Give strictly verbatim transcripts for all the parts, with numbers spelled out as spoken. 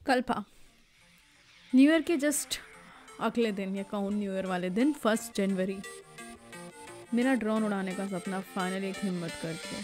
Kalpa new year के just अगले दिन या कहूँ न्यू ईयर वाले दिन फर्स्ट जनवरी मेरा ड्रोन उड़ाने का सपना फाइनली एक हिम्मत करके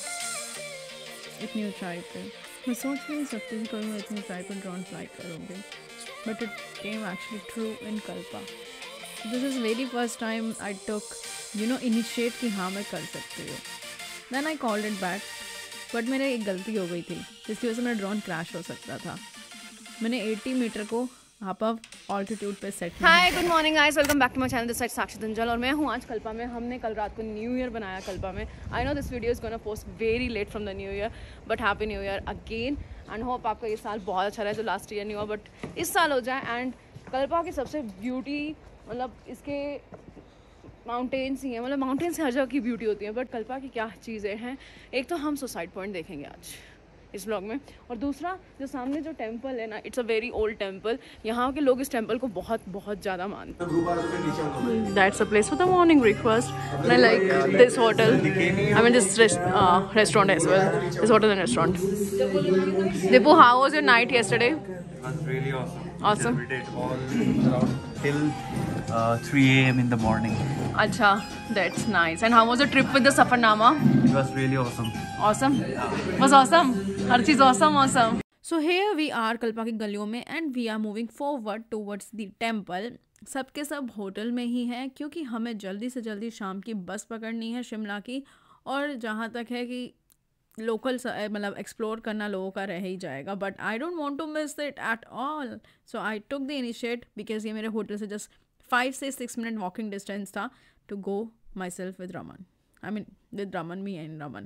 इतनी ऊंचाई पे मैं सोच भी नहीं सकती कि कभी मैं इतनी ऊंचाई पर ड्रोन फ्लाई करूँगी, but it came actually true in Kalpa. This is very first time I took you know initiate कि हाँ मैं कर सकती हूँ। Then I called it back, but मेरे एक गलती हो गई थी जिसकी वजह से मेरा ड्रोन क्रैश हो सकता था। मैंने अस्सी मीटर को आप अब ऑल्टीट्यूड पे set. Hi good morning guys, welcome back to my channel, this side Sakshi Dhanjal और मैं हूँ आज कल्पा में। हमने कल रात को न्यू ईयर बनाया कल्पा में। I know this video is gonna post very late from the new year, but happy new year again and hope आपका ये साल बहुत अच्छा रहे। जो लास्ट ईयर नहीं हुआ बट इस साल हो जाए। एंड कल्पा की सबसे ब्यूटी मतलब इसके माउंटेन्स ही हैं, मतलब माउंटेन्स हर जगह की ब्यूटी होती है, बट कल्पा की क्या चीज़ें हैं। एक तो हम सुसाइड पॉइंट देखेंगे आज इस ब्लॉग में, और दूसरा जो सामने जो टेंपल है ना, it's a very old temple. यहाँ के लोग इस टेंपल को बहुत बहुत ज़्यादा मानते हैं। That's a place for the morning breakfast. I like this hotel, I mean this restaurant as well, this hotel and restaurant. Deepu, how was your night yesterday? Was really awesome. Awesome. Celebrated all around till uh, three A M in the morning. अच्छा, that's nice. And how was the trip with the Safarnama? It was really awesome. Awesome. Was awesome. Her cheese awesome, awesome. So here we are Kalpa की गलियों में and we are moving forward towards the temple. सब के सब hotel में ही हैं क्योंकि हमें जल्दी से जल्दी शाम की बस पकड़नी है शिमला की, और जहाँ तक है कि लोकल मतलब एक्सप्लोर करना लोगों का रह ही जाएगा, but I don't want to miss it at all. So I took the initiate because ये मेरे होटल से जस्ट फाइव से सिक्स मिनट वॉकिंग डिस्टेंस था to go myself with Raman, I mean with Raman me and Raman.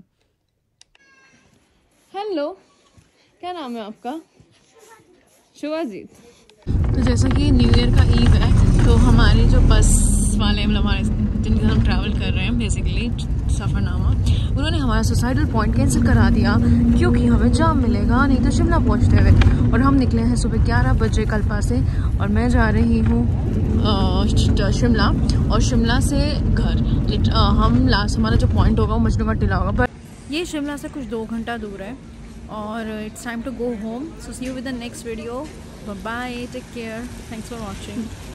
Hello, क्या नाम है आपका? शिवाजीत। तो जैसा कि न्यू ईयर का ईव है, तो हमारी जो बस वाले मतलब हमारे जिनके हम ट्रैवल कर रहे हैं बेसिकली सफ़रनामा, उन्होंने हमारा सुसाइडल पॉइंट कैंसिल करा दिया क्योंकि हमें जाम मिलेगा नहीं तो शिमला पहुंचते हुए। और हम निकले हैं सुबह ग्यारह बजे कल्पा से, और मैं जा रही हूँ शिमला, और शिमला से घर हम लास्ट हमारा जो पॉइंट होगा वो मजनू का टीला होगा, पर ये शिमला से कुछ दो घंटा दूर है और it's time to go home. So see you with the next video, bye, take care, thanks for watching.